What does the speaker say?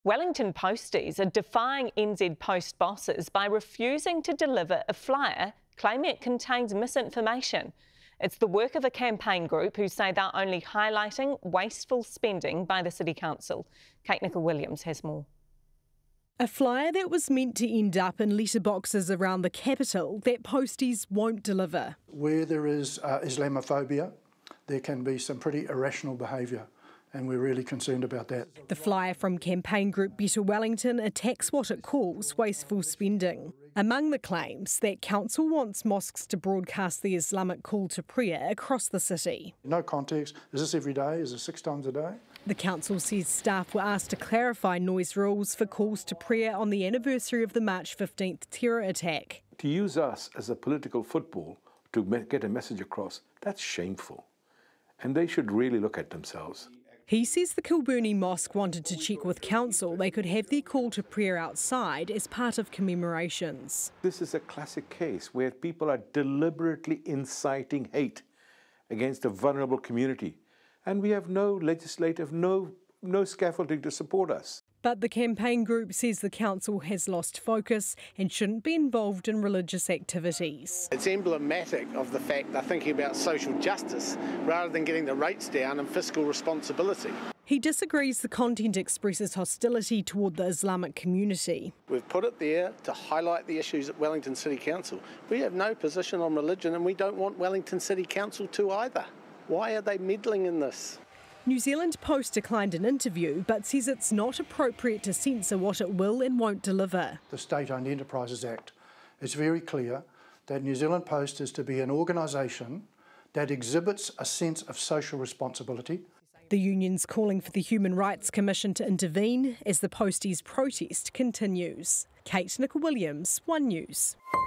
Wellington posties are defying NZ Post bosses by refusing to deliver a flyer claiming it contains misinformation. It's the work of a campaign group who say they're only highlighting wasteful spending by the City Council. Kate Nicol-Williams has more. A flyer that was meant to end up in letterboxes around the capital that posties won't deliver. Where there is Islamophobia, there can be some pretty irrational behaviour, and we're really concerned about that. The flyer from campaign group Better Wellington attacks what it calls wasteful spending. Among the claims, that council wants mosques to broadcast the Islamic call to prayer across the city. No context. Is this every day? Is it 6 times a day? The council says staff were asked to clarify noise rules for calls to prayer on the anniversary of the March 15th terror attack. To use us as a political football to get a message across, that's shameful. And they should really look at themselves. He says the Kilburnie Mosque wanted to check with council they could have their call to prayer outside as part of commemorations. This is a classic case where people are deliberately inciting hate against a vulnerable community. And we have no legislative, no scaffolding to support us. But the campaign group says the council has lost focus and shouldn't be involved in religious activities. It's emblematic of the fact they're thinking about social justice rather than getting the rates down and fiscal responsibility. He disagrees the content expresses hostility toward the Islamic community. We've put it there to highlight the issues at Wellington City Council. We have no position on religion and we don't want Wellington City Council to either. Why are they meddling in this? New Zealand Post declined an interview but says it's not appropriate to censor what it will and won't deliver. The State-Owned Enterprises Act is very clear that New Zealand Post is to be an organisation that exhibits a sense of social responsibility. The union's calling for the Human Rights Commission to intervene as the posties' protest continues. Kate Nicol-Williams, One News.